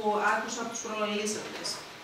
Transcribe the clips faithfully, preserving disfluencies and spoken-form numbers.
άκουσα από τους προλαλήσαντες.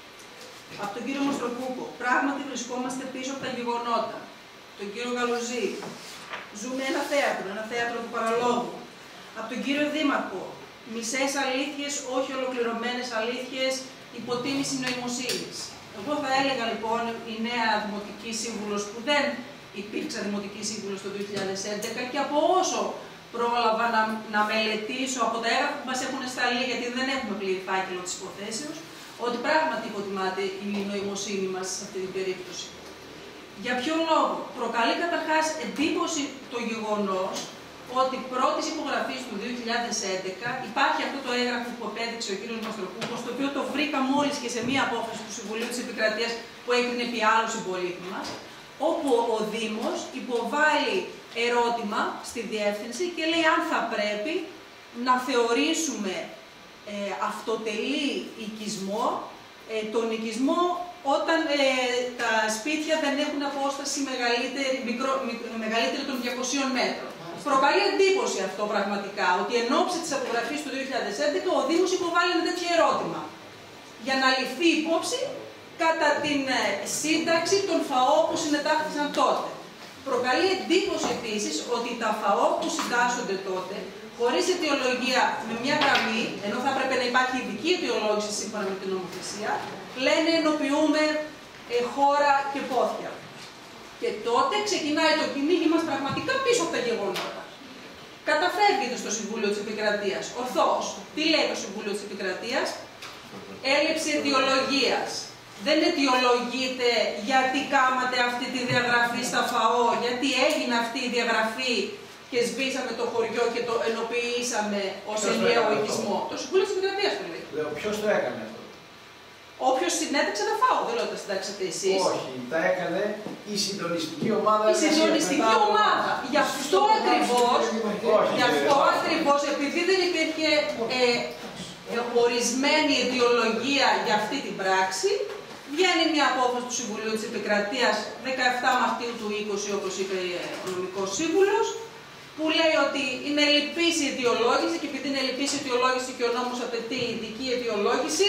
Από τον κύριο Μαστροπούκο, πράγματι βρισκόμαστε πίσω από τα γεγονότα. Τον κύριο Γαλουζή, ζούμε ένα θέατρο, ένα θέατρο του παραλόγου. Από τον κύριο Δήμαρχο, μισές αλήθειες, όχι ολοκληρωμένες αλήθειες, υποτίμηση νοημοσύνης. Εγώ θα έλεγα λοιπόν η νέα Δημοτική Σύμβουλος, που δεν υπήρξε Δημοτική Σύμβουλος το δύο χιλιάδες έντεκα, και από όσο πρόλαβα να, να μελετήσω από τα έγγραφα που μας έχουν σταλεί, γιατί δεν έχουμε πλήρη φάκελο της υποθέσεως, ότι πράγματι υποτιμάται η νοημοσύνη μας σε αυτή την περίπτωση. Για ποιο λόγο? Προκαλεί καταρχάς εντύπωση το γεγονός ότι πρώτης υπογραφής του δύο χιλιάδες έντεκα υπάρχει αυτό το έγγραφο που απέδειξε ο κύριος Μαστροπούκος, το οποίο το βρήκα μόλις και σε μία απόφαση του Συμβουλίου της Επικρατείας που έγινε επί άλλου συμπολίτη μας, όπου ο Δήμος υποβάλλει ερώτημα στη διεύθυνση και λέει αν θα πρέπει να θεωρήσουμε ε, αυτοτελή οικισμό ε, τον οικισμό όταν ε, τα σπίτια δεν έχουν απόσταση μεγαλύτερη, μικρο, μεγαλύτερη των διακοσίων μέτρων. Προκαλεί εντύπωση αυτό πραγματικά, ότι εν ώψη της απογραφής του δύο χιλιάδες έντεκα ο Δήμος υποβάλλει ένα τέτοιο ερώτημα για να ληφθεί υπόψη κατά την ε, σύνταξη των ΦΑΟ που συνετάχθησαν τότε. Προκαλεί εντύπωση επίσης ότι τα ΦΑΟ που συντάσσονται τότε, χωρίς αιτιολογία, με μια γραμμή, ενώ θα έπρεπε να υπάρχει ειδική αιτιολόγηση σύμφωνα με την νομοθεσία, λένε ενοποιούμε ε, χώρα και πόθια. Και τότε ξεκινάει το κυνήγι μας πραγματικά πίσω από τα γεγονότα. Καταφεύγεται στο Συμβούλιο της Επικρατείας. Ορθώς, τι λέει το Συμβούλιο της Επικρατείας? Έλλειψη αιτιολογίας. Δεν αιτιολογείται γιατί κάματε αυτή τη διαγραφή στα ΦΑΟ, γιατί έγινε αυτή η διαγραφή και σβήσαμε το χωριό και το ενοποιήσαμε ως ενιαίο οικισμό. Το Συμβούλιο της Επικρατείας το λέει. Λέω, ποιος το έκανε αυτό? Όποιος συνέταξε τα ΦΑΟ, δεν λέω ότι τα συντάξατε εσείς. Όχι, τα έκανε η συντονιστική ομάδα. Η συντονιστική ομάδα. Γι' αυτό ακριβώς, γι' αυτό ακριβώς, επειδή δεν υπήρχε ε, ε, ορισμένη ιδεολογία για αυτή την πράξη, βγαίνει μια απόφαση του Συμβουλίου της Επικρατείας δεκαεφτά Μαρτίου του είκοσι, όπως είπε ο νομικός σύμβουλος, που λέει ότι είναι ελλειπής η αιτιολόγηση και επειδή είναι ελλειπής η αιτιολόγηση και ο νόμος απαιτεί ειδική αιτιολόγηση,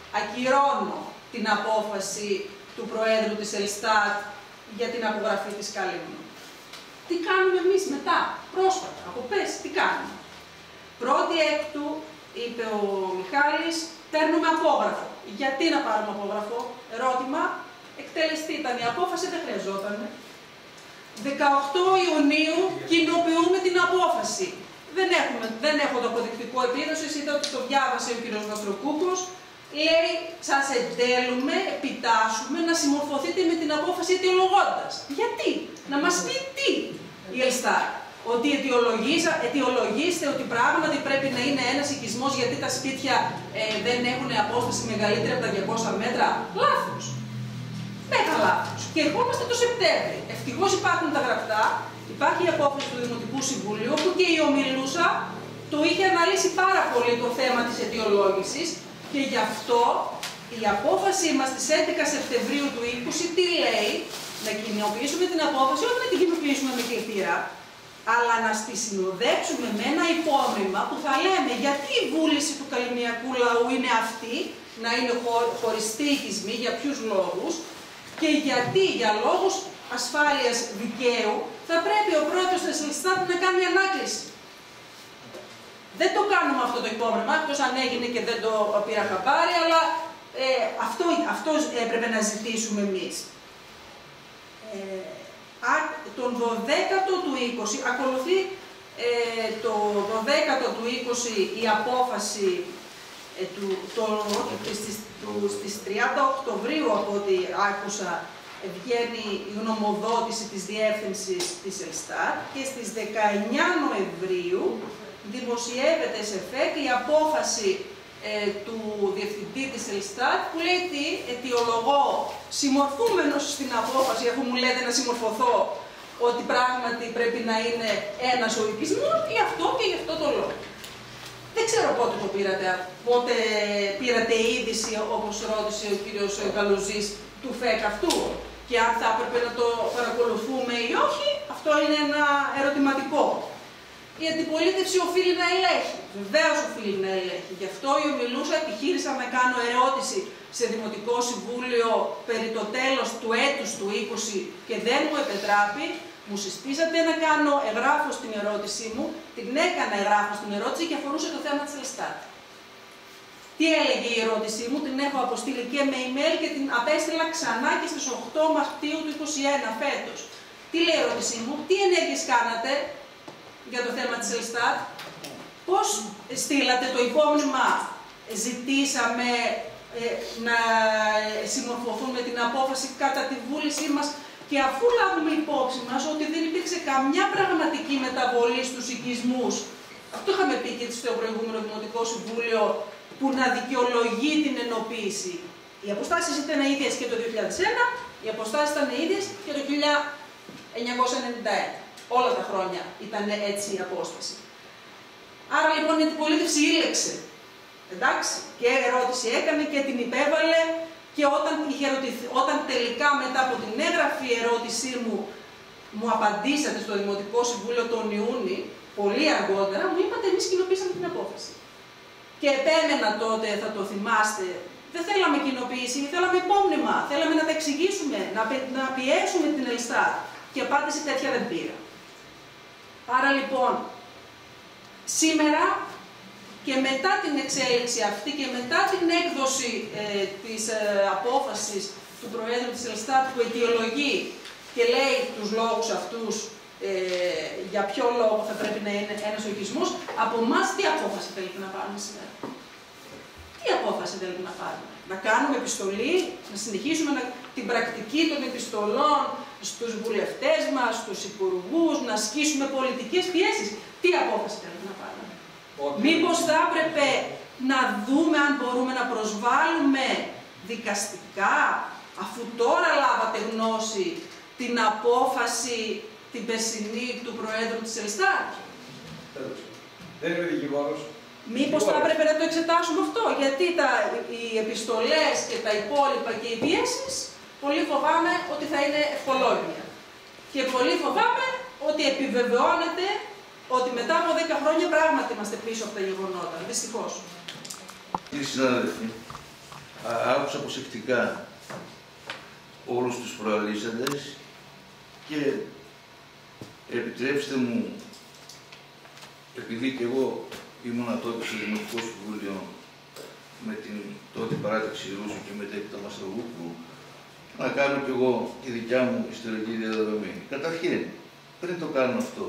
ακυρώνω την απόφαση του Προέδρου της Ελστάτ για την απογραφή της Καλύμνου. Τι κάνουμε εμείς μετά, πρόσφατα, από πέρσι, τι κάνουμε? Πρώτη έκτου, είπε ο Μιχάλης, παίρνουμε απόγραφο. Γιατί να πάρουμε απόγραφο? Ερώτημα, εκτελεστή ήταν η απόφαση, δεν χρειαζόταν. δεκαοκτώ Ιουνίου κοινοποιούμε την απόφαση. Δεν, έχουμε, δεν έχω το αποδεικτικό επίδοση, είδα ότι το διάβασε ο κ. Μαστροπούκος. Λέει, σας εντέλουμε, επιτάσσουμε να συμμορφωθείτε με την απόφαση αιτιολογώντας. Γιατί? Να μας πει τι η Ελστάρ? Ότι αιτιολογήστε ότι πράγματι πρέπει να είναι ένας οικισμός γιατί τα σπίτια ε, δεν έχουν απόσταση μεγαλύτερη από τα διακόσια μέτρα. Λάθος. Μέγα λάθος. Και ερχόμαστε το Σεπτέμβρη. Ευτυχώς υπάρχουν τα γραπτά, υπάρχει η απόφαση του Δημοτικού Συμβουλίου, όπου και η ομιλούσα το είχε αναλύσει πάρα πολύ το θέμα της αιτιολόγησης. Και γι' αυτό η απόφαση μας στις έντεκα Σεπτεμβρίου του είκοσι τι λέει? Να κοινοποιήσουμε την απόφαση, όχι να την κοινοποιήσουμε με κλητήρα, αλλά να στη συνοδέψουμε με ένα υπόμνημα που θα λέμε γιατί η βούληση του καλλινιακού λαού είναι αυτή, να είναι χωριστοί οικισμοί, για ποιους λόγους, και γιατί για λόγους ασφάλειας δικαίου θα πρέπει ο πρόεδρος της Ελστάτ να κάνει ανάκληση. Δεν το κάνουμε αυτό το υπόμνημα, εκτός αν έγινε και δεν το πήρα χαμπάρι, αλλά ε, αυτό, αυτό έπρεπε να ζητήσουμε εμείς. Ε, α, τον δωδέκατο του είκοσι, ακολουθεί ε, το δωδέκατο του είκοσι η απόφαση ε, του, το, στις, του, στις τριάντα Οκτωβρίου, από ό,τι άκουσα, βγαίνει η γνωμοδότηση της διεύθυνσης της Ελστάτ και στις δεκαεννιά Νοεμβρίου δημοσιεύεται σε ΦΕΚ η απόφαση ε, του Διευθυντή της Ελστάτ που λέει τι, αιτιολογώ συμμορφούμενος στην απόφαση, αφού μου λέτε να συμμορφωθώ ότι πράγματι πρέπει να είναι ένας ο οικισμός, γι' αυτό και γι' αυτό το λόγο. Δεν ξέρω πότε το πήρατε, πότε πήρατε είδηση, όπως ρώτησε ο κύριος Γαλουζής, του ΦΕΚ αυτού, και αν θα έπρεπε να το παρακολουθούμε ή όχι, αυτό είναι ένα ερωτηματικό. η αντιπολίτευση οφείλει να ελέγχει. Βεβαίως οφείλει να ελέγχει. Γι' αυτό η ομιλούσα επιχείρησα να κάνω ερώτηση σε Δημοτικό Συμβούλιο περί το τέλος του έτους του είκοσι και δεν μου επετράπη. Μου συστήσατε να κάνω εγγράφος στην ερώτησή μου, την έκανα εγγράφος στην ερώτηση και αφορούσε το θέμα της Ελστάτ. Τι έλεγε η ερώτησή μου, την έχω αποστείλει και με email και την απέστειλα ξανά και στις οκτώ Μαρτίου του είκοσι ένα φέτος. Τι λέει η ερώτησή μου, τι ενέργειες κάνατε για το θέμα της Ελστάτ, πώς στείλατε το υπόμνημα, ζητήσαμε ε, να συμμορφωθούν με την απόφαση κατά τη βούλησή μας και αφού λάβουμε υπόψη μας ότι δεν υπήρξε καμιά πραγματική μεταβολή στους οικισμούς, αυτό είχαμε πει και στο προηγούμενο Δημοτικό Συμβούλιο, που να δικαιολογεί την ενοποίηση. Οι αποστάσεις ήταν ίδιες και το δύο χιλιάδες ένα, οι αποστάσεις ήταν ίδιες και το χίλια εννιακόσια ενενήντα ένα. Όλα τα χρόνια ήταν έτσι η απόσταση. Άρα λοιπόν η αντιπολίτευση ήλεξε. Εντάξει, και ερώτηση έκανε και την υπέβαλε και όταν, είχε ερωτηθεί, όταν τελικά μετά από την έγγραφη ερώτησή μου μου απαντήσατε στο Δημοτικό Συμβούλιο τον Ιούνιο, πολύ αργότερα, μου είπατε εμείς κοινοποίησαμε την απόφαση. Και επέμενα τότε, θα το θυμάστε, δεν θέλαμε κοινοποίηση, θέλαμε υπόμνημα, θέλαμε να τα εξηγήσουμε, να, να πιέσουμε την Ελστάτ. Και απάντηση τέτοια δεν πήρα. Άρα λοιπόν, σήμερα και μετά την εξέλιξη αυτή και μετά την έκδοση ε, της ε, απόφασης του Προέδρου της Ελστάτ που αιτιολογεί και λέει τους λόγους αυτούς ε, για ποιο λόγο θα πρέπει να είναι ένας οικισμός, από εμάς τι απόφαση θέλετε να πάρουμε σήμερα. Τι απόφαση θέλετε να πάρουμε. Να κάνουμε επιστολή, να συνεχίσουμε να, την πρακτική των επιστολών στους βουλευτές μας, στους υπουργούς, να ασκήσουμε πολιτικές πιέσεις. Τι απόφαση θέλετε να πάρουμε. Okay. Μήπως θα έπρεπε να δούμε αν μπορούμε να προσβάλλουμε δικαστικά, αφού τώρα λάβατε γνώση την απόφαση την περσινή του Προέδρου της Ελστάτ. Δεν είναι δικηγόρος. Μήπως θα έπρεπε να το εξετάσουμε αυτό, γιατί τα, οι επιστολές και τα υπόλοιπα και οι πιέσεις, πολύ φοβάμαι ότι θα είναι ευχολόγια. Και πολύ φοβάμαι ότι επιβεβαιώνεται ότι μετά από δέκα χρόνια πράγματι είμαστε πίσω από τα γεγονότα. Δυστυχώς. Κύριοι συνάδελφοι, άκουσα προσεκτικά όλους τους προαλήσαντες και επιτρέψτε μου, επειδή και εγώ ήμουνα τότε στο Δημοτικό Συμβούλιο με την τότε παράταξη Ρούσου και μετέπειτα Μαστρογούπου, να κάνω κι εγώ τη δικιά μου ιστορική διαδρομή. Καταρχήν, πριν το κάνω αυτό,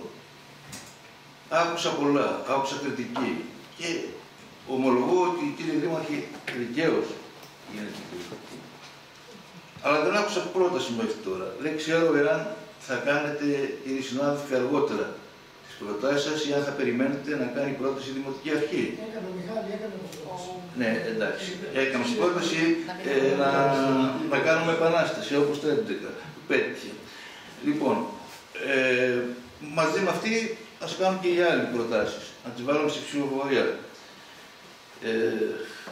άκουσα πολλά, άκουσα κριτική και ομολογώ ότι, κύριε Δήμαρχε, δικαίως γίνεται κριτική. Αλλά δεν άκουσα πρόταση μέχρι τώρα. Δεν ξέρω εάν θα κάνετε, κύριοι συνάδελφοι, αργότερα τις προτάσεις σας ή αν θα περιμένετε να κάνει πρόταση η Δημοτική Αρχή. Έκανα, Μιχάλη, έκανα πρόταση. Ναι, εντάξει. Έκανα πρόταση ε, να, να κάνουμε επανάσταση, όπως το έντεκα. Πέτυχε. Λοιπόν, ε, μαζί με αυτή ας κάνουμε και οι άλλοι προτάσεις. Να τις βάλουμε σε ψηφοφορία. Ε,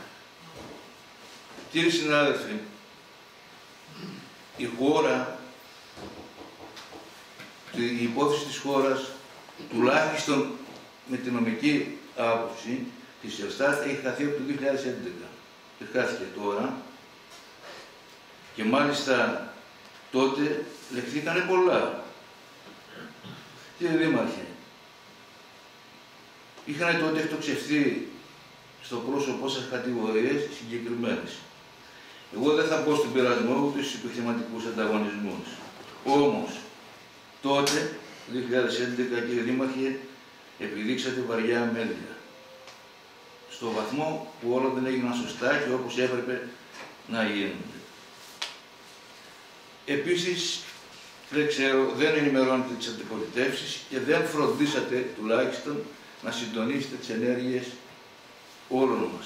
κύριοι συνάδελφοι, η χώρα, η υπόθεση της χώρας, τουλάχιστον με την νομική άποψη της Ελστάτ, έχει χαθεί από το δύο χιλιάδες έντεκα. Και χάθηκε τώρα. Και μάλιστα τότε λεχθήκανε πολλά. Κύριε Δήμαρχε, είχαν τότε εκτοξευθεί στο πρόσωπό σας κατηγορίες συγκεκριμένες. Εγώ δεν θα πω στον πειρασμό ούτε στους επιχειρηματικούς ανταγωνισμούς. Όμως, τότε, το δύο χιλιάδες έντεκα, κύριε Δήμαρχε, επιδείξατε βαριά αμέλεια. Στο βαθμό που όλα δεν έγιναν σωστά και όπως έπρεπε να γίνονται. Επίσης, δεν ξέρω, δεν ενημερώνετε τις αντιπολιτεύσεις και δεν φροντίσατε τουλάχιστον να συντονίσετε τις ενέργειες όλων μας.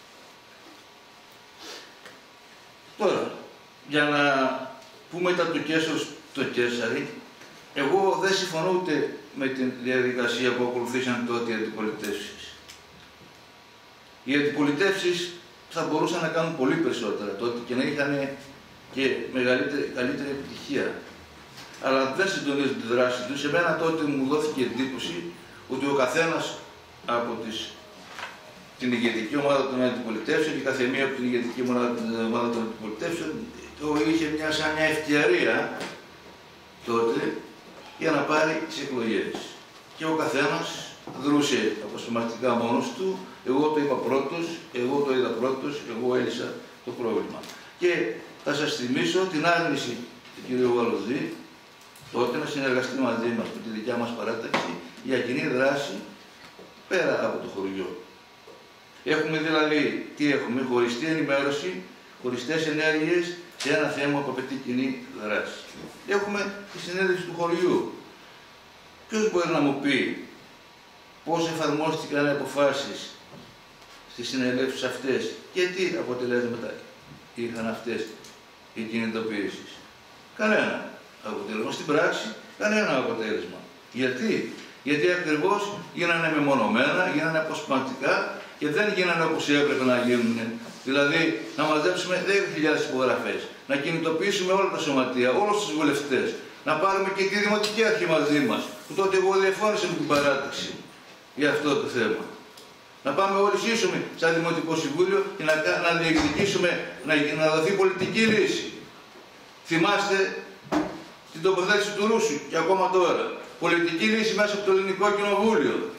Τώρα, για να πούμε τα του Κέσσαρος το Κέσσαρι, εγώ δεν συμφωνώ ούτε με τη διαδικασία που ακολουθήσαν τότε οι αντιπολιτεύσεις. Οι αντιπολιτεύσεις θα μπορούσαν να κάνουν πολύ περισσότερα τότε και να είχαν και μεγαλύτερη, καλύτερη επιτυχία. Αλλά δεν συντονίζουν τη δράση τους. Σε μένα τότε μου δόθηκε εντύπωση ότι ο καθένας από τις, την ηγετική ομάδα των αντιπολιτεύσεων και κάθε μία από την ηγετική ομάδα των αντιπολιτεύσεων το είχε μια, σαν μια ευκαιρία τότε για να πάρει τις εκλογές. Και ο καθένας δρούσε αποσπασματικά μόνος του, εγώ το είπα πρώτος, εγώ το είδα πρώτος, εγώ έλυσα το πρόβλημα. Και θα σας θυμίσω την άρνηση του κ. Γαλοζή τότε να συνεργαστεί μαζί μας με τη δικιά μας παράταξη για κοινή δράση πέρα από το χωριό. Έχουμε δηλαδή, τι έχουμε, χωριστή ενημέρωση, χωριστές ενέργειες σε ένα θέμα που απαιτεί κοινή δράση. Έχουμε τη συνέντευξη του χωριού. Ποιος μπορεί να μου πει πώς εφαρμόστηκαν οι αποφάσεις στις συνελεύσεις αυτές και τι αποτελέσματα είχαν αυτές οι κινητοποιήσεις. Κανένα αποτέλεσμα. Στην πράξη, κανένα αποτέλεσμα. Γιατί? Γιατί ακριβώς γίνανε μεμονωμένα, γίνανε αποσπασματικά και δεν γίνανε όπως έπρεπε να γίνουν. Δηλαδή, να μαζέψουμε δέκα χιλιάδες υπογραφές, να κινητοποιήσουμε όλα τα σωματεία, όλους τους βουλευτές, να πάρουμε και τη Δημοτική Αρχή μαζί μας, που τότε εγώ διαφώνησα με την παράταξη για αυτό το θέμα. Να πάμε όλοι σύσσωμοι σαν Δημοτικό Συμβούλιο και να, να διεκδικήσουμε, να, να δοθεί πολιτική λύση. Θυμάστε την τοποθέτηση του Ρούσου και ακόμα τώρα. Πολιτική λύση μέσα από το Ελληνικό Κοινοβούλιο.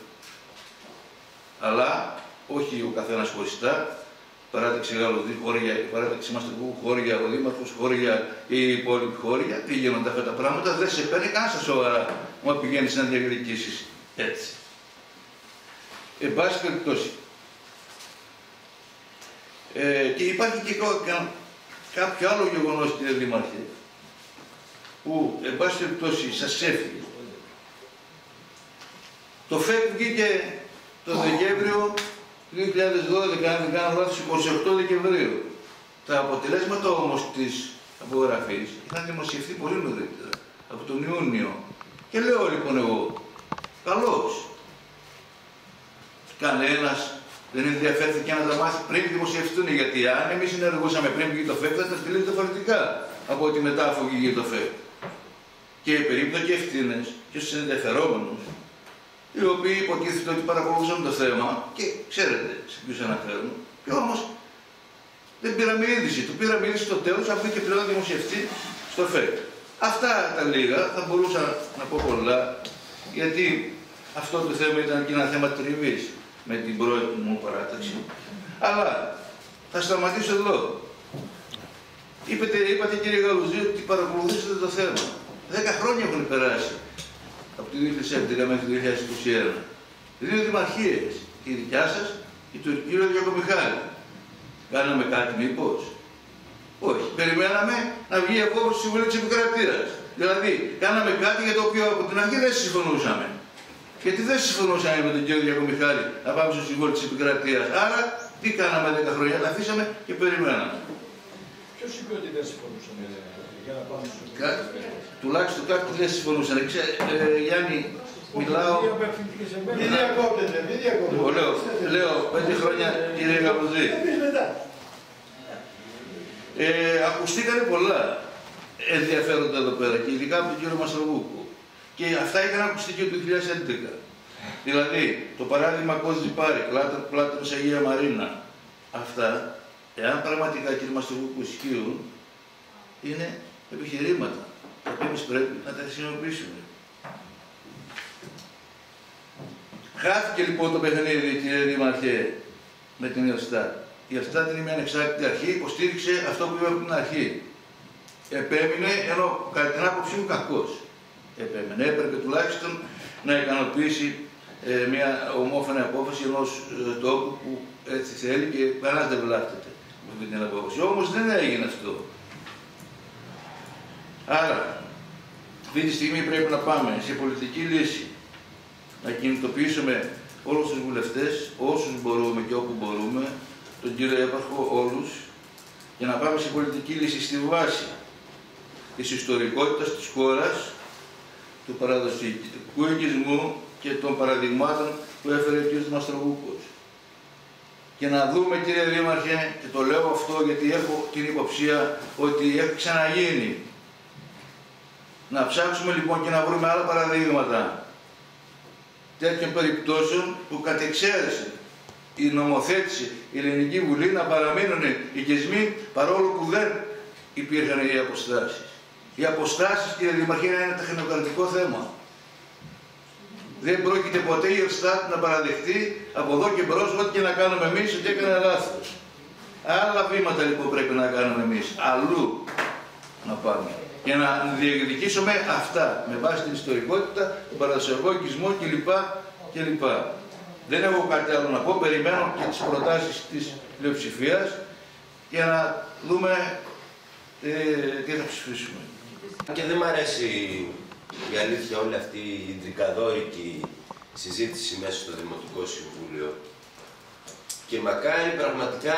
Αλλά όχι ο καθένας χωριστά. Παράταξη Γαλλοδί, χώρια, παράταξη Μαστρικού, χώρια, ο Δήμαρχος, χώρια, οι υπόλοιποι χώρια. Τι γίνονται αυτά τα πράγματα, δεν σε παίρνει καν στα σοβαρά όταν πηγαίνεις να διακριτικήσεις έτσι. Εν πάση περιπτώσει. Ε, και υπάρχει και κάποιο άλλο γεγονός, κύριε Δήμαρχε, που εν πάση περιπτώσει σας έφυγε. Το ΦΕΚ βγήκε το Δεκέμβριο του δύο χιλιάδες δώδεκα, αν δεν κάνω λάθος, είκοσι οκτώ Δεκεμβρίου. Τα αποτελέσματα όμως της απογραφής είχαν δημοσιευθεί πολύ νωρίτερα, από τον Ιούνιο. Και λέω λοιπόν εγώ, καλώς. Κανένας δεν ενδιαφέρθηκε να τα μάθει πριν δημοσιευτούν, γιατί αν εμείς συνεργούσαμε πριν βγει το ΦΕΚ, θα τα στείλει διαφορετικά από ότι μετά αφού βγήκε το ΦΕΚ. Και περίπτωκοι ευθύνες και στους ενδιαφερόμενους, οι οποίοι υποτίθεται ότι παρακολουθούσαν το θέμα και ξέρετε σε ποιους αναφέρουν, και όμως δεν πήραμε είδηση. Του πήραμε είδηση στο τέλος, αφού είχε πλέον δημοσιευτεί στο ΦΕΚ. Αυτά τα λίγα, θα μπορούσα να πω πολλά, γιατί αυτό το θέμα ήταν και ένα θέμα τριβής με την πρώτη μου παράταξη. Αλλά θα σταματήσω εδώ. Είπατε, είπατε κύριε Γαλουζή ότι παρακολουθήσατε το θέμα. Δέκα χρόνια έχουν περάσει από το δύο χιλιάδες έντεκα μέχρι το δύο χιλιάδες είκοσι ένα. Δύο δημαρχίες, η δικιά σας και του κύριου Διακομιχάλη. Κάναμε κάτι μήπως? Όχι. Περιμέναμε να βγει η απόφαση του Συμβουλίου της Επικρατείας. Δηλαδή, κάναμε κάτι για το οποίο από την αρχή δεν συμφωνούσαμε. Γιατί δεν συμφωνούσαμε με τον κύριο Διακομιχάλη να πάμε στο Συμβούλιο της Επικρατείας. Άρα, τι κάναμε δέκα χρόνια? Τα αφήσαμε και περιμέναμε. Ποιος είπε ότι δεν συμφωνούσαμε για να πάμε στο Συμβούλιο? Τουλάχιστον κάτι δεν συμφωνούσαν. Ε, Γιάννη, μιλάω... Μην διακόπτετε, μην διακόπτετε. Λέω, λέω, πέντε χρόνια κύριε Γαλουζή. Ε, ακουστήκανε πολλά ενδιαφέροντα εδώ πέρα και ειδικά από τον κύριο Μαστροβούκο. Και αυτά είχαν ακουστεί και το δύο χιλιάδες έντεκα. Δηλαδή, το παράδειγμα Κώδη Πάρη, Πλάτωνας Αγία Μαρίνα. Αυτά, εάν πραγματικά κύριε Μαστροβούκο ισχύουν, είναι επιχειρήματα. Τα οποία εμείς πρέπει να τα χρησιμοποιήσουμε. Χάθηκε λοιπόν το παιχνίδι, κύριε Δήμαρχε, με την Ελστάτ. Η Ελστάτ είναι μια ανεξάρτητη αρχή, υποστήριξε αυτό που είπαμε από την αρχή. Επέμεινε, ενώ κατά την άποψή μου κακός. Επέμεινε, έπρεπε τουλάχιστον να ικανοποιήσει ε, μια ομόφωνη απόφαση ενός ε, τόπου που έτσι θέλει και κανένας δεν βλάπτεται με αυτή την απόφαση. Όμως δεν έγινε αυτό. Άρα, αυτή τη στιγμή πρέπει να πάμε σε πολιτική λύση, να κινητοποιήσουμε όλους τους βουλευτές, όσους μπορούμε και όπου μπορούμε, τον κύριο Έπαρχο, όλους, για να πάμε σε πολιτική λύση στη βάση της ιστορικότητας της χώρας, του παραδοσιακού οικισμού και των παραδειγμάτων που έφερε ο κ. Μαστροβούκος. Και να δούμε, κύριε Δήμαρχε, και το λέω αυτό γιατί έχω την υποψία ότι έχει ξαναγίνει. Να ψάξουμε λοιπόν και να βρούμε άλλα παραδείγματα τέτοιων περιπτώσεων που κατεξαίρεσε η νομοθέτηση, η Ελληνική Βουλή να παραμείνουν οικισμοί παρόλο που δεν υπήρχαν οι αποστάσεις. Οι αποστάσεις, κύριε Δημαρχία, είναι ένα τεχνοκρατικό θέμα. Δεν πρόκειται ποτέ η Ελστάτ να παραδεχτεί από εδώ και μπρος ό,τι και να κάνουμε εμείς ότι έκανε λάθος. Άλλα βήματα λοιπόν πρέπει να κάνουμε εμείς, αλλού να πάμε. Και να διεκδικήσουμε αυτά με βάση την ιστορικότητα, τον παραδοσιακό οικισμό κλπ. κλπ. Δεν έχω κάτι άλλο να πω, περιμένω και τις προτάσεις της πλειοψηφίας για να δούμε ε, τι θα ψηφίσουμε. Και δεν μ' αρέσει η αλήθεια όλη αυτή η τρικαδόρικη συζήτηση μέσα στο Δημοτικό Συμβούλιο και μακάρι πραγματικά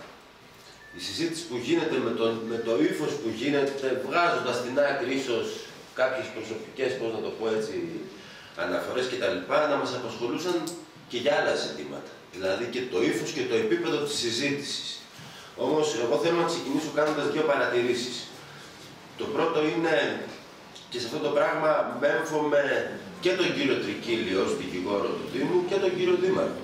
η συζήτηση που γίνεται με το, με το ύφος που γίνεται, βγάζοντας στην άκρη ίσως κάποιες προσωπικές, πώς να το πω έτσι, αναφορές κτλ. Να μας απασχολούσαν και για άλλα ζητήματα. Δηλαδή και το ύφος και το επίπεδο της συζήτησης. Όμως εγώ θέλω να ξεκινήσω κάνοντας δύο παρατηρήσεις. Το πρώτο είναι, και σε αυτό το πράγμα μέμφωμαι και τον κύριο Τρικίλη ως δικηγόρο του Δήμου και τον κύριο Δήμαρχο.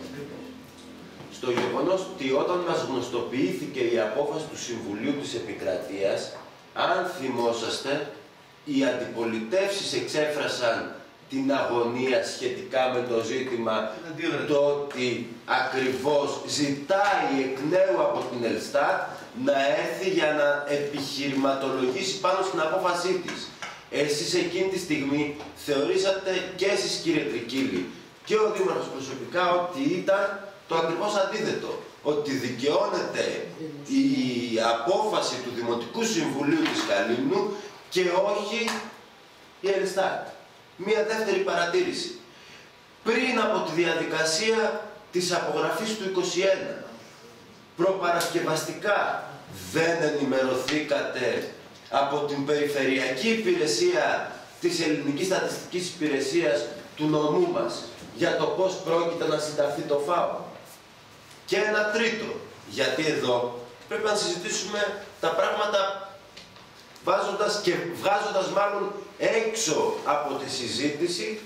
Στο γεγονός ότι όταν μας γνωστοποιήθηκε η απόφαση του Συμβουλίου της Επικρατείας, αν θυμόσαστε, οι αντιπολιτεύσεις εξέφρασαν την αγωνία σχετικά με το ζήτημα το ότι ακριβώς ζητάει εκ νέου από την Ελστάτ να έρθει για να επιχειρηματολογήσει πάνω στην απόφασή της. Εσείς εκείνη τη στιγμή θεωρήσατε και εσείς κύριε Τρικίλη και ο Δήμαρχος προσωπικά ότι ήταν το ακριβώς αντίθετο. Ότι δικαιώνεται η απόφαση του Δημοτικού Συμβουλίου της Καλύμνου και όχι η Ελστάτ. Μία δεύτερη παρατήρηση. Πριν από τη διαδικασία της απογραφής του είκοσι ένα, προπαρασκευαστικά δεν ενημερωθήκατε από την Περιφερειακή Υπηρεσία της Ελληνικής Στατιστικής Υπηρεσίας του νομού μας για το πώς πρόκειται να συνταχθεί το ΦΑΟ? Και ένα τρίτο, γιατί εδώ πρέπει να συζητήσουμε τα πράγματα βάζοντας και βγάζοντας μάλλον έξω από τη συζήτηση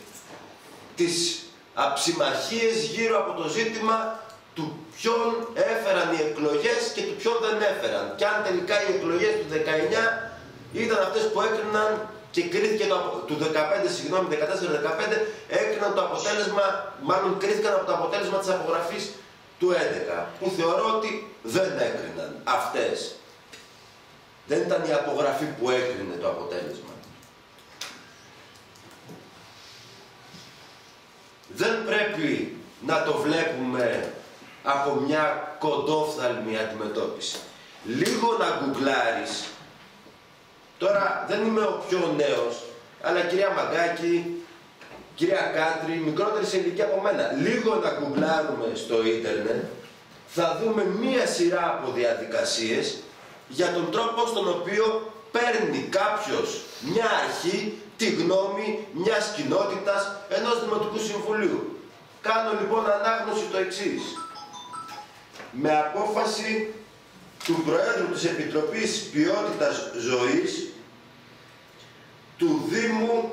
τις αψημαχίες γύρω από το ζήτημα του ποιον έφεραν οι εκλογές και του ποιον δεν έφεραν. Και αν τελικά οι εκλογές του δεκαεννιά ήταν αυτές που έκριναν και κρίθηκε το, του δεκαπέντε, συγγνώμη, δεκατέσσερα δεκαπέντε, έκριναν το αποτέλεσμα, μάλλον κρίθηκαν από το αποτέλεσμα της απογραφής του έντεκα, που θεωρώ ότι δεν έκριναν αυτές. Δεν ήταν η απογραφή που έκρινε το αποτέλεσμα. Δεν πρέπει να το βλέπουμε από μια κοντόφθαλμη αντιμετώπιση. Λίγο να γκουγκλάρεις. Τώρα δεν είμαι ο πιο νέος, αλλά κυρία Μαγκάκη, κυρία Κάτρη, μικρότερη σε ηλικία από μένα. Λίγο να γκουγκλάρουμε στο ίντερνετ, θα δούμε μία σειρά από διαδικασίες για τον τρόπο στον οποίο παίρνει κάποιος μια αρχή τη γνώμη μιας κοινότητας ενός Δημοτικού Συμβουλίου. Κάνω λοιπόν ανάγνωση το εξής. Με απόφαση του Προέδρου της Επιτροπής Ποιότητας Ζωής του Δήμου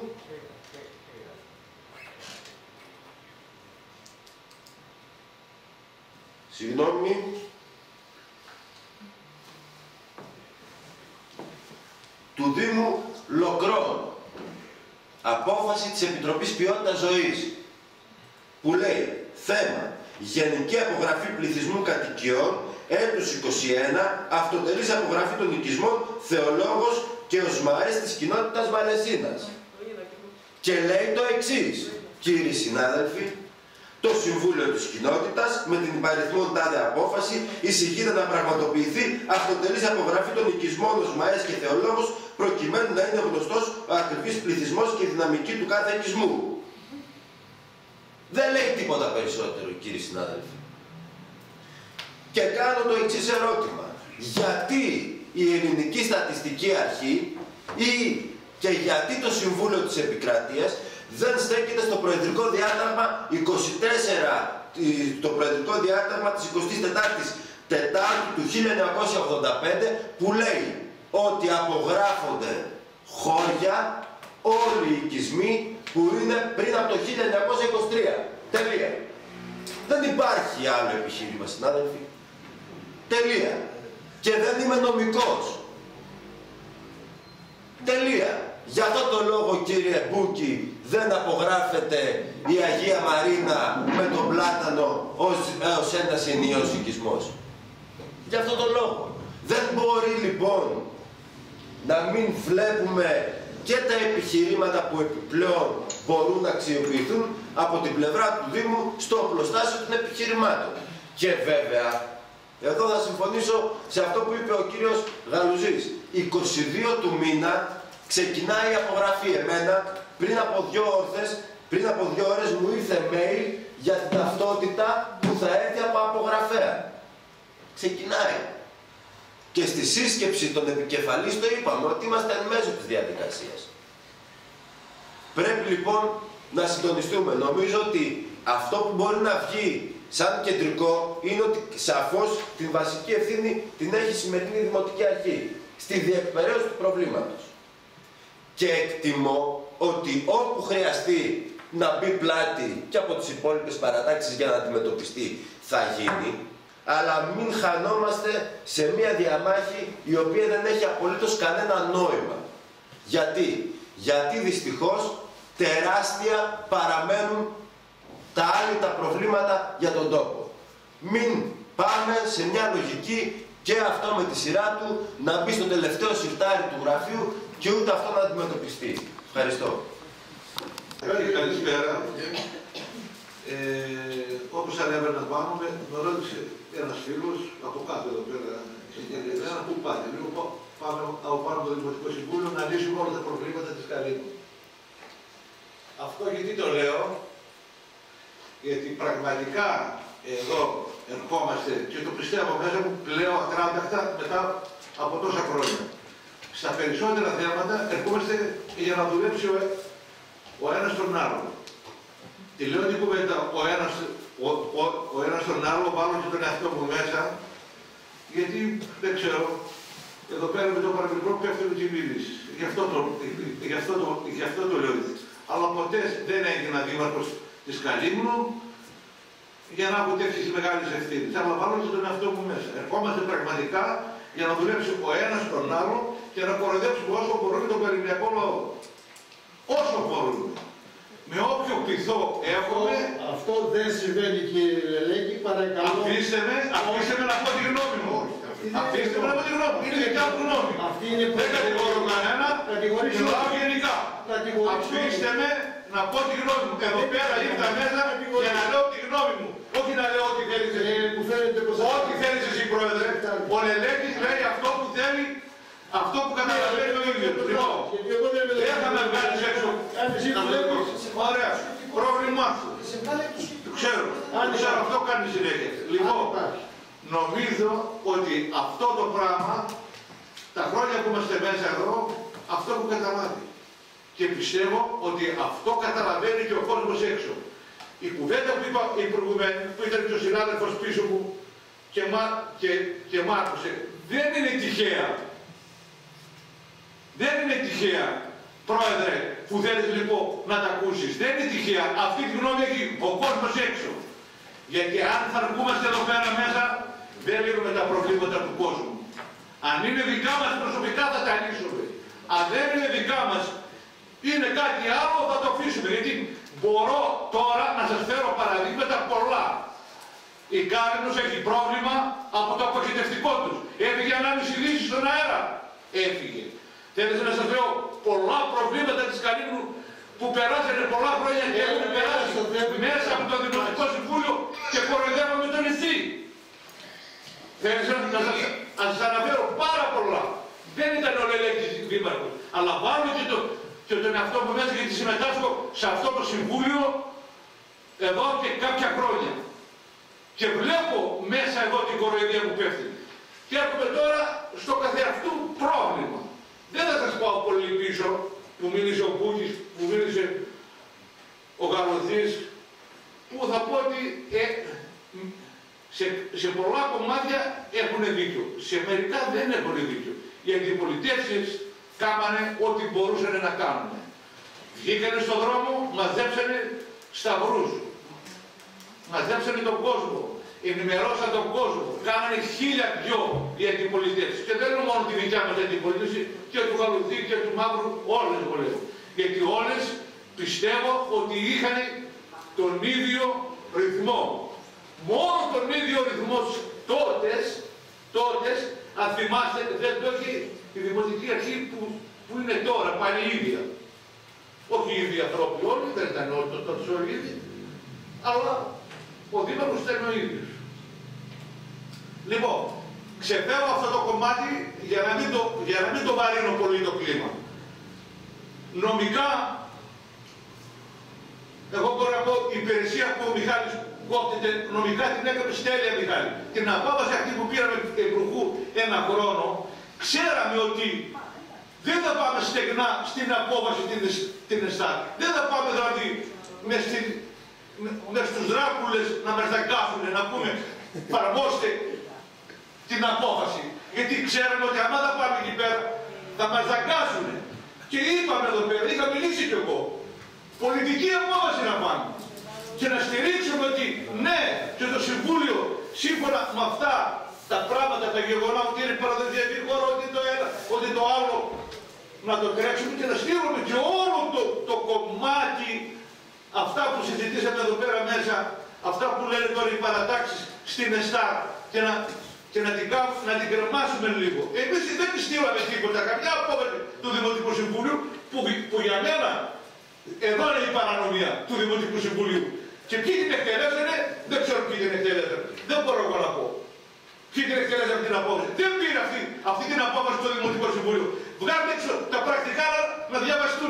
Συγγνώμη του Δήμου Λοκρών, απόφαση της Επιτροπής Ποιότητας Ζωής, που λέει θέμα γενική απογραφή πληθυσμού κατοικιών έτους είκοσι ένα, αυτοτελής απογραφή των οικισμών, θεολόγος και οσμαές της κοινότητας Μαλαισίνας. Και λέει το εξής, κύριοι συνάδελφοι, το Συμβούλιο της Κοινότητας με την υπαριθμόν τάδε απόφαση εισηγείται να πραγματοποιηθεί αυτοτελής απογραφή των οικισμών οσμαές και θεολόγος προκειμένου να είναι γνωστός ο ακριβής πληθυσμός και η δυναμική του κάθε οικισμού. Δεν λέει τίποτα περισσότερο, κύριοι συνάδελφοι. Και κάνω το εξής ερώτημα. Γιατί η Ελληνική Στατιστική Αρχή ή και γιατί το Συμβούλιο της Επικρατείας δεν στέκεται στο Προεδρικό Διάταγμα είκοσι τέσσερα, το Προεδρικό Διάταγμα της εικοστής τέταρτης Τετάρτου του χίλια εννιακόσια ογδόντα πέντε, που λέει ότι απογράφονται χώρια όλοι οι οικισμοί που είναι πριν από το χίλια εννιακόσια είκοσι τρία. Τελεία. Δεν υπάρχει άλλο επιχείρημα, συνάδελφοι. Τελεία. Και δεν είμαι νομικός. Τελεία. Γι' αυτό το λόγο, κύριε Μπούκη, δεν απογράφεται η Αγία Μαρίνα με τον πλάτανο ως, ως ένας ενιαίος οικισμός. Γι' αυτό το λόγο. Δεν μπορεί λοιπόν να μην βλέπουμε και τα επιχειρήματα που επιπλέον μπορούν να αξιοποιηθούν από την πλευρά του Δήμου στο οπλοστάσιο των επιχειρημάτων. Και βέβαια, εδώ θα συμφωνήσω σε αυτό που είπε ο κύριος Γαλουζής. είκοσι δύο του μήνα ξεκινάει η απογραφή. Εμένα πριν από δύο ώρες, πριν από δύο ώρες μου ήρθε mail για την ταυτότητα που θα έρθει από απογραφέα. Ξεκινάει. Και στη σύσκεψη των επικεφαλής το είπαμε ότι είμαστε εν μέσω της διαδικασίας. Πρέπει λοιπόν να συντονιστούμε. Νομίζω ότι αυτό που μπορεί να βγει σαν κεντρικό είναι ότι σαφώς την βασική ευθύνη την έχει η σημερινή Δημοτική Αρχή στη διεκπαιρέωση του προβλήματος. Και εκτιμώ ότι όπου χρειαστεί να μπει πλάτη και από τις υπόλοιπες παρατάξεις για να αντιμετωπιστεί θα γίνει, αλλά μην χανόμαστε σε μία διαμάχη η οποία δεν έχει απολύτως κανένα νόημα. Γιατί? Γιατί δυστυχώς τεράστια παραμένουν τα άλλη τα προβλήματα για τον τόπο. Μην πάμε σε μια λογική και αυτό με τη σειρά του να μπει στο τελευταίο σιρτάρι του γραφείου και ούτε αυτό να αντιμετωπιστεί. Ευχαριστώ. Καλησπέρα. Ε, όπως ανέβαινα πάνω με, με ρώτησε ένας φίλος από κάτω εδώ πέρα συγκεκριμένα πού πάτε. Λίγο πάμε από πάνω από το Δημοτικό Συμβούλιο να λύσουμε όλα τα προβλήματα της Καλύμνου. Αυτό γιατί το λέω, γιατί πραγματικά εδώ ερχόμαστε και το πιστεύω μέσα μου πλέον ακράδεκτα μετά από τόσα χρόνια. Στα περισσότερα θέματα ερχόμαστε για να δουλέψει ο, ο ένας τον άλλον. Τη λέω την κουβέντα ο ένας, ο, ο, ο ένας τον άλλο, βάλω και τον εαυτό μου μέσα, γιατί δεν ξέρω, εδώ πέρα με το παραμικρό πέφτουν οι μίλης. Γι' αυτό το, γι αυτό το, γι αυτό το λέω. Αλλά ποτέ δεν έγινα δήμαρχος της Καλύμνου για να έχω τέτοιες μεγάλες ευθύνες. Αλλά βάλω και τον εαυτό μου μέσα. Ερχόμαστε πραγματικά για να δουλέψει ο ένας τον άλλο και να κοροϊδέψουμε όσο μπορούμε τον περιφερειακό λαό. Όσο μπορούμε. Με όποιο πειθό έχουμε... Αυτό δεν συμβαίνει, κύριε Λελέκη, παρακαλώ. Αφήστε με, αφήστε με να πω τη γνώμη μου. Αφήστε με να πω τη γνώμη μου. Είναι δικιά μου γνώμη. Δεν κατηγορώ κανένα, μιλάω γενικά. Αφήστε με να πω τη γνώμη μου. Εδώ πέρα ήρθα μέσα για να λέω τη γνώμη μου. Όχι να λέω ό,τι θέλεις εσύ. Ό,τι θέλεις εσύ, Πρόεδρε. Ο Λελέκης λέει αυτό που θέλει, αυτό που καταλαβαίνει ο ίδιος. Λοιπόν, δεν θα με βγάλεις έξω. Ωραία. Πρόβλημά σου. Ξέρω. Ξέρω, αυτό κάνει συνέχεια. Λοιπόν, νομίζω ότι αυτό το πράγμα, τα χρόνια που είμαστε μέσα εδώ, αυτό που καταλάβει. Και πιστεύω ότι αυτό καταλαβαίνει και ο κόσμος έξω. Η κουβέντα που είπα η προηγουμένη, που ήταν και ο συνάδελφος πίσω μου και, μα, και, και μ' άκουσε, δεν είναι τυχαία. Δεν είναι τυχαία, Πρόεδρε, που θέλεις λοιπόν να τα ακούσεις. Δεν είναι τυχαία. Αυτή τη γνώμη έχει ο κόσμος έξω. Γιατί αν θα αρκούμαστε εδώ πέρα μέσα, δεν λύνουμε τα προβλήματα του κόσμου. Αν είναι δικά μας προσωπικά θα τα λύσουμε. Αν δεν είναι δικά μας, είναι κάτι άλλο, θα το αφήσουμε. Γιατί μπορώ τώρα να σας φέρω παραδείγματα πολλά. Η Κάλυμνος έχει πρόβλημα από το αποχετευτικό τους. Έφυγε ανάμιση δύση στον αέρα. Έφυγε. Θέλετε να σας λέω πολλά προβλήματα της Καλύμνου που περάσανε πολλά χρόνια και έχουν περάσει μέσα από το Δημοτικό Συμβούλιο και κοροϊδεύαμε τον νησί. Θέλετε να σας, να σας αναφέρω πάρα πολλά. Δεν ήταν ο Λελέκης δήμαρχος, αλλά βάλω και, το, και τον εαυτό μου μέσα γιατί συμμετάσχω σε αυτό το Συμβούλιο εδώ και κάποια χρόνια. Και βλέπω μέσα εδώ την κοροϊδία που πέφτει. Και έρχομαι τώρα στο καθεαυτού πρόβλημα. Δεν θα σας πάω πολύ πίσω που μίλησε ο Μπούκης, που μίλησε ο Γαλωθής, που θα πω ότι ε, σε, σε πολλά κομμάτια έχουν δίκιο. Σε μερικά δεν έχουν δίκιο. Οι αντιπολιτεύσεις κάμανε ό,τι μπορούσαν να κάνουν. Βγήκανε στον δρόμο, μαζέψανε σταυρούς. Μαζέψανε τον κόσμο. Ενημερώσαν τον κόσμο. Κάνανε χίλια δυο οι αντιπολιτεύσεις. Και δεν είναι μόνο τη δικιά μας αντιπολίτευση, και του Γαλουθή και του Μαύρου, όλες το λέω. Γιατί όλες πιστεύω ότι είχαν τον ίδιο ρυθμό. Μόνο τον ίδιο ρυθμό τότες, τότες, αν θυμάστε, δεν το έχει η Δημοτική Αρχή που, που είναι τώρα, πάλι η ίδια. Όχι οι ίδιοι ανθρώποι όλοι, δεν ήταν όλοι τότε όλοι οι ίδιοι, αλλά ο Δήμαρχος ήταν ο ίδιος. Λοιπόν, ξεφεύγω αυτό το κομμάτι για να μην το, για να μην το βαρύνω πολύ το κλίμα. Νομικά, εγώ μπορώ να πω, η υπηρεσία που ο Μιχάλης κόπτεται, νομικά την έκαμε τέλεια, Μιχάλη. Την απόφαση αυτή που πήραμε Υπουργού ένα χρόνο, ξέραμε ότι δεν θα πάμε στεγνά στην απόφαση την, την ΕΣΤΑΤ. Δεν θα πάμε δηλαδή μες, στην, μες στους Δράκουλες να μας δαγκάσουν, να πούμε παραμόστε την απόφαση. Γιατί ξέραμε ότι άμα θα πάμε εκεί πέρα θα μας δαγκάσουν. Και είπαμε εδώ πέρα, είχα μιλήσει κι εγώ, πολιτική απόφαση να πάμε. Και να στηρίξουμε ότι ναι, και το Συμβούλιο σύμφωνα με αυτά τα πράγματα, τα γεγονότα, ότι είναι παραδοσιακή χώρα, ότι το ένα, ότι το άλλο, να το τρέξουμε και να στείλουμε και όλο το, το κομμάτι, αυτά που συζητήσαμε εδώ πέρα μέσα, αυτά που λένε τώρα οι παρατάξεις στην ΕΣΤΑΡ και να, και να, την, να την κρεμάσουμε λίγο. Εμείς δεν τη στείλαμε τίποτα, καμιά απόφαση του Δημοτικού Συμβουλίου που, που για μένα εδώ είναι η παρανομία του Δημοτικού Συμβουλίου. Και ποιοι την εκτελέσανε, δεν ξέρω ποιοι την εκτελέσανε. Δεν μπορώ εγώ να πω. Ποιοι την εκτελέσανε την απόφαση. Δεν πήρε αυτή, αυτή την απόφαση στο Δημοτικό Συμβούλιο. Βγάλτε έξω τα πρακτικά να διαβαστούν.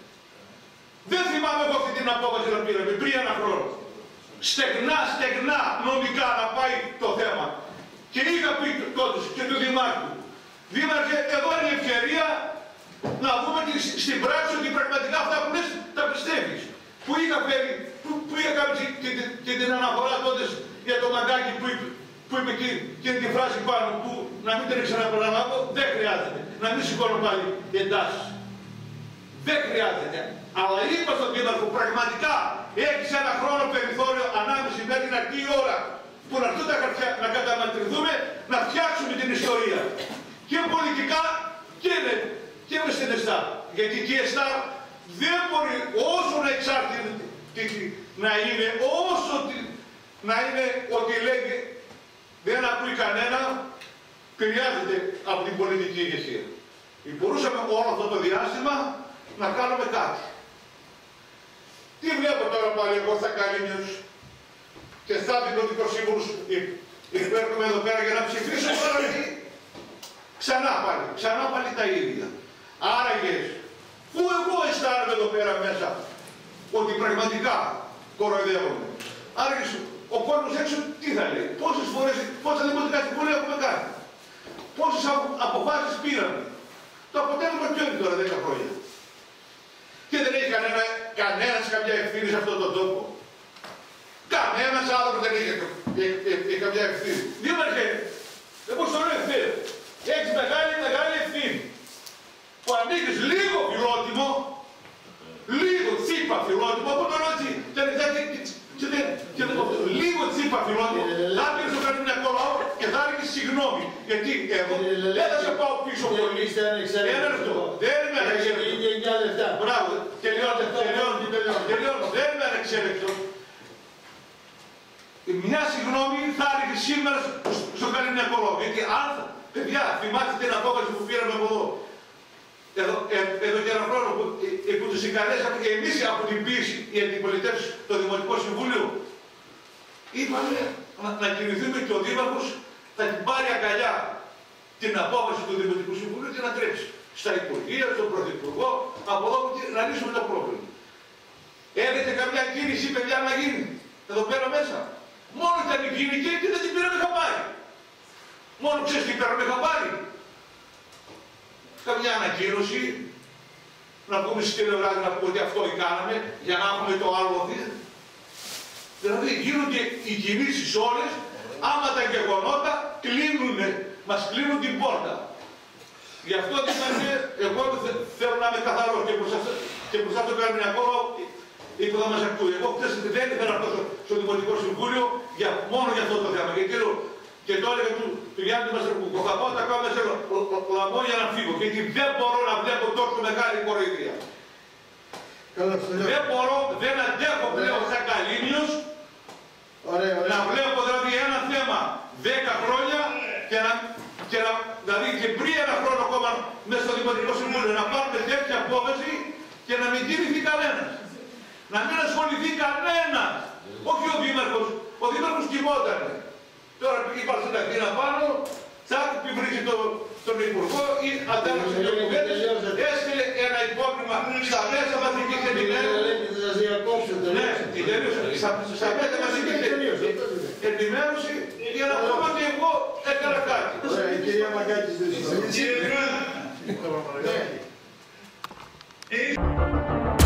Δεν θυμάμαι εγώ αυτή την απόφαση να πήραμε πριν ένα χρόνο. Στεγνά, στεγνά νομικά να πάει το θέμα. Και είχα πει τότε και του Δημάρχου. Δήμαρχε, εδώ είναι η ευκαιρία να δούμε στην πράξη ότι πραγματικά αυτά που λες τα πιστεύεις. Που είχα φέρει, που, που είχα κάνει και, και, και την αναφορά τότε για το μαγκάκι που είπε, που είπε και, και τη φράση πάνω που να μην την ξαναπρολαμβάνω, δεν χρειάζεται. Να μην σηκώνω πάλι εντάσεις. Δεν χρειάζεται. Αλλά είπα στον Δήμαρχο πραγματικά έχεις ένα χρόνο περιθώριο ανάμεση μέχρι την αρχή ώρα που να έρθουν τα χαρτιά να καταμετρηθούμε, να φτιάξουμε την ιστορία. Και πολιτικά και με, και με στην ΕΣΤΑΡ. Γιατί και η ΕΣΤΑΡ δεν μπορεί όσο να εξάρτητη να είναι, όσο να είναι ότι λέγει δεν ακούει κανένα, χρειάζεται από την πολιτική ηγεσία. Μπορούσαμε όλο αυτό το διάστημα να κάνουμε κάτι. Τι βλέπω τώρα πάλι εγώ στα Καλίνιους και στα δημοτικούς σύμβουλους υπέρχομαι εδώ πέρα για να ψηφίσω τώρα εκεί. Ξανά πάλι, ξανά πάλι τα ίδια. Άραγε, πού εγώ αισθάνομαι εδώ πέρα μέσα ότι πραγματικά κοροϊδεύομαι. Άραγε, ο κόσμος έξω τι θα λέει, πόσες φορές, πόσα δημοτικά συμβούλια έχουμε κάνει, πόσες αποφάσεις πήραμε. Το αποτέλεσμα ποιο είναι τώρα δέκα χρόνια. Και δεν έχει κανένα, κανένας καμιά ευθύνη σε αυτόν τον τόπο. Κανένας άνθρωπος δεν έχει, έχει, έχει καμιά ευθύνη. Δήμαρχε, εγώ στο λέω ευθύνη. Έχεις μεγάλη, μεγάλη ευθύνη. Που ανοίγεις λίγο φιλότιμο, λίγο τσίπα φιλότιμο, από το ρωτή. Λίγο τσίπα φιλότιμο, θα έρθεις στο Καλινιακό λαό και θα έρθεις συγγνώμη. Γιατί εγώ δεν θα σε πάω πίσω πολύ. Ένα λεπτό. Δεν είμαι ανεξέλεκτο. Μπράβο, τελειώνω, τελειώνω, τελειώνω. Δεν είμαι ανεξέλεκτο. Μια συγγνώμη θα έρθεις σήμερα στο Καλινιακό λαό. Γιατί αν, παιδιά, θυμάστε την απόφαση που πήραμε από εδώ. Εδώ, ε, εδώ και ένα χρόνο που, ε, που τους συγκαλέσαμε και εμείς από την πίεση οι αντιπολιτεύσεις στο Δημοτικό Συμβούλιο, είπαμε να, να κινηθούμε και ο Δήμαρχος θα την πάρει αγκαλιά την απόφαση του Δημοτικού Συμβουλίου και να τρέψει στα Υπουργεία, στον Πρωθυπουργό, από εδώ να λύσουμε το πρόβλημα. Έχετε καμιά κίνηση, παιδιά, να γίνει εδώ πέρα μέσα. Μόνο ήταν η γίνει και δεν την πήραμε χαμπάρι. Μόνο ξέρεις τι πήραμε χαμπάρι. Καμιά ανακοίνωση, να πούμε στη τηλεόραση να πούμε ότι αυτό κάναμε, για να έχουμε το άλλο δίκτυο. Δηλαδή γίνονται οι κινήσεις όλες, άμα τα γεγονότα κλείνουνε, μας κλείνουν την πόρτα. Γι' αυτό δηλαδή, εγώ θέλω να είμαι καθαρός και προς, και μπροστά στον Καρμηνιακό είπε θα μας ακούει. Εγώ χτες δεν ήθελα να έρθω στο Δημοτικό Συμβούλιο για, μόνο για αυτό το θέμα. Και, κύριο, και το έλεγα του, του Γιάννη Μαστρακού, θα πάω τα κάνω σε λαμό για να φύγω. Γιατί δεν μπορώ να βλέπω τόσο μεγάλη κοροϊδία. Δεν μπορώ, δεν αντέχω πλέον σαν Καλήνιος να βλέπω δηλαδή ένα θέμα δέκα χρόνια και να, και να, δηλαδή και πριν ένα χρόνο ακόμα μέσα στο Δημοτικό Συμβούλιο να πάρουμε τέτοια απόφαση και να μην κινηθεί κανένας. Να μην ασχοληθεί κανένας. Όχι ο Δήμαρχος. Ο Δήμαρχος κοιμόταν. Τώρα πήγε η Παρσεντακτήνα πάνω, τσάκ, πιβρίζει το, τον Υπουργό ή αντάλλαξε το κουβέντες, έστειλε ένα υπόκριμα στα μέσα μαζικής ενημέρωσης. Ναι, στα μέσα μαζικής ενημέρωσης για να πούμε ότι εγώ έκανα κάτι. Ωραία, η κυρία Μαγκάκης δεν